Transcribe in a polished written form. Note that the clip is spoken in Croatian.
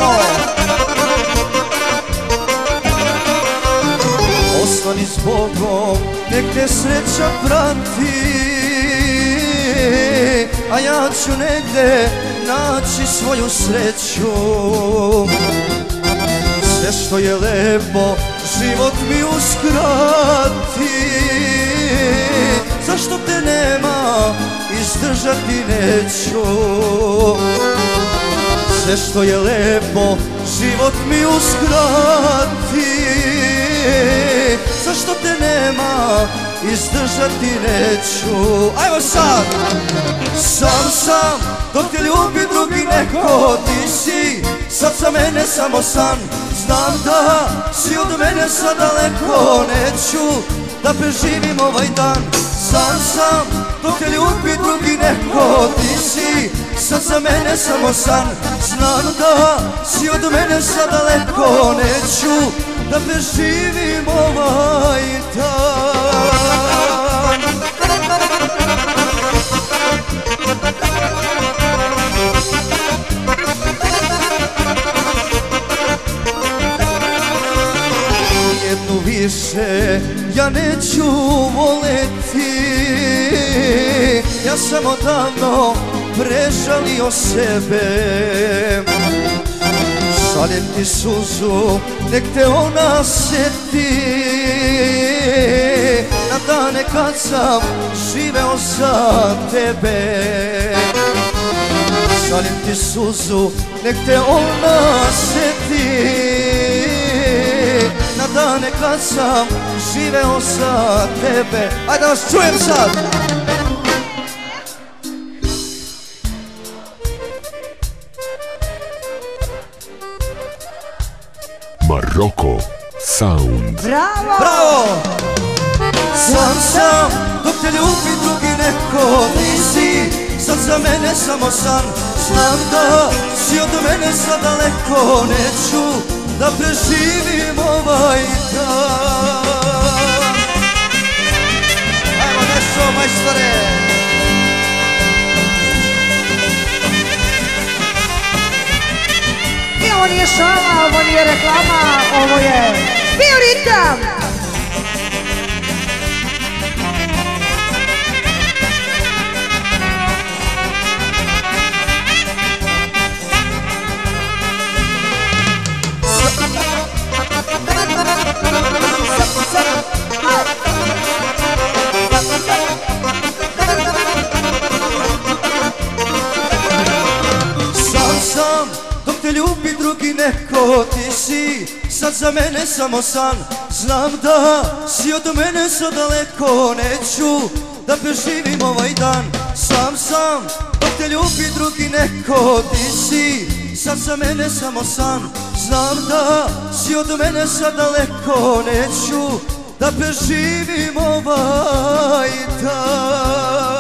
Bravo! Ostani s Bogom, nek te sreća prati, a ja ću negde naći svoju sreću. Sve što je lepo, život mi uskrati, zašto te nema, izdržati neću. Sve što je lepo, život mi uskrati, zašto te nema, izdržati neću. Ajmo sad! Sam, dok te ljubi drugi neko, ti si sad za mene samo san. Znam da si od mene sad daleko, neću da preživim ovaj dan. Sam, dok te ljubi drugi neko, ti si sad za mene samo san. Znam da si od mene sad daleko, neću da preživim ovaj dan. Jednu više ja neću voleti, ja sam odavno prežalio sebe. Šaljem ti suzu, nek te ona seti, na dane kad sam živeo za tebe. Šaljem ti suzu, nek te ona seti, na dane kad sam živeo za tebe. Ajde da vas čujem sad! Maroko Sound. Bravo! Bravo! Sam, dok te ljubi drugi neko, ti si sad za mene samo san. Znam da si od mene sad daleko, neću da preživim ovaj dan. Ajmo nešto, majstore! I ovo nije šala, ovo nije reklama, ovo je bio ritam! Sam, dok te ljubi drugi neko, ti si sad za mene samo san. Znam da si od mene sad daleko, neću da preživim ovaj dan. Sam, dok te ljubi drugi neko, ti si sad za mene samo san. Znam da si od mene sad daleko, neću da preživim ovaj dan.